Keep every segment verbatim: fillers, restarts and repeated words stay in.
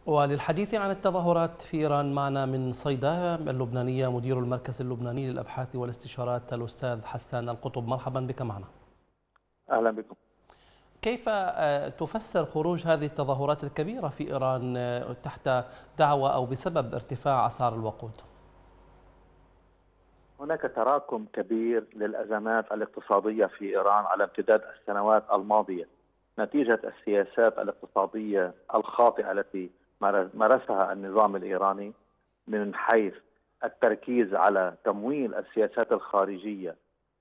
وللحديث عن التظاهرات في إيران معنا من صيدا اللبنانية مدير المركز اللبناني للأبحاث والاستشارات الأستاذ حسان القطب. مرحبا بك معنا. أهلا بكم. كيف تفسر خروج هذه التظاهرات الكبيرة في إيران تحت دعوة أو بسبب ارتفاع أسعار الوقود؟ هناك تراكم كبير للأزمات الاقتصادية في إيران على امتداد السنوات الماضية نتيجة السياسات الاقتصادية الخاطئة التي مارسها النظام الإيراني، من حيث التركيز على تمويل السياسات الخارجية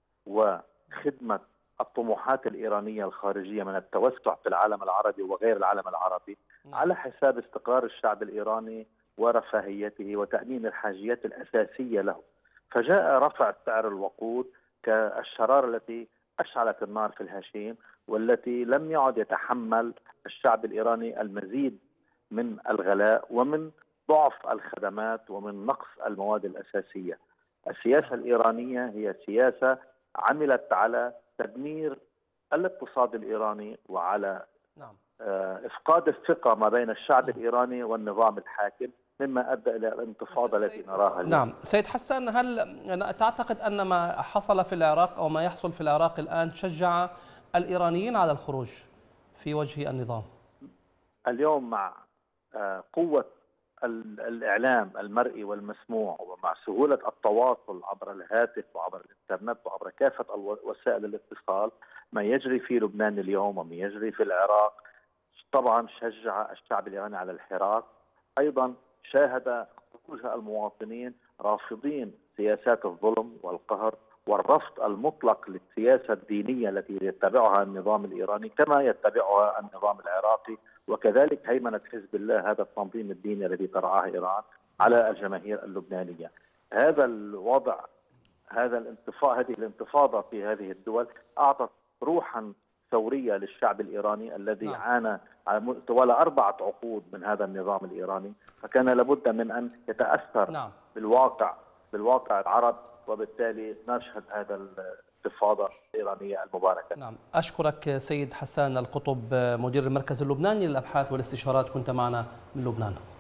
وخدمة الطموحات الإيرانية الخارجية من التوسع في العالم العربي وغير العالم العربي على حساب استقرار الشعب الإيراني ورفاهيته وتأمين الحاجيات الأساسية له. فجاء رفع سعر الوقود كالشرارة التي أشعلت النار في الهشيم، والتي لم يعد يتحمل الشعب الإيراني المزيد من الغلاء ومن ضعف الخدمات ومن نقص المواد الأساسية. السياسة الإيرانية هي سياسة عملت على تدمير الاقتصاد الإيراني وعلى إفقاد الثقة ما بين الشعب الإيراني والنظام الحاكم، مما أدى إلى الانتفاضة التي نراها اليوم. نعم سيد حسان، هل تعتقد أن ما حصل في العراق أو ما يحصل في العراق الآن شجع الإيرانيين على الخروج في وجه النظام؟ اليوم مع قوة الإعلام المرئي والمسموع ومع سهولة التواصل عبر الهاتف وعبر الإنترنت وعبر كافة وسائل الاتصال، ما يجري في لبنان اليوم وما يجري في العراق طبعا شجع الشعب الإيراني على الحراك. أيضا شاهد خروج المواطنين رافضين سياسات الظلم والقهر والرفض المطلق للسياسة الدينية التي يتبعها النظام الإيراني كما يتبعها النظام العراقي، وكذلك هيمنة حزب الله، هذا التنظيم الديني الذي ترعاه إيران، على الجماهير اللبنانية. هذا الوضع، هذا الانتفاضة، هذه الانتفاضة في هذه الدول أعطت روحا ثورية للشعب الإيراني الذي نعم. عانى طوال أربعة عقود من هذا النظام الإيراني، فكان لابد من أن يتأثر نعم. بالواقع بالواقع العرب، وبالتالي نشهد هذا الانتفاضة الإيرانية المباركة. نعم، أشكرك سيد حسان القطب مدير المركز اللبناني للأبحاث والاستشارات، كنت معنا من لبنان.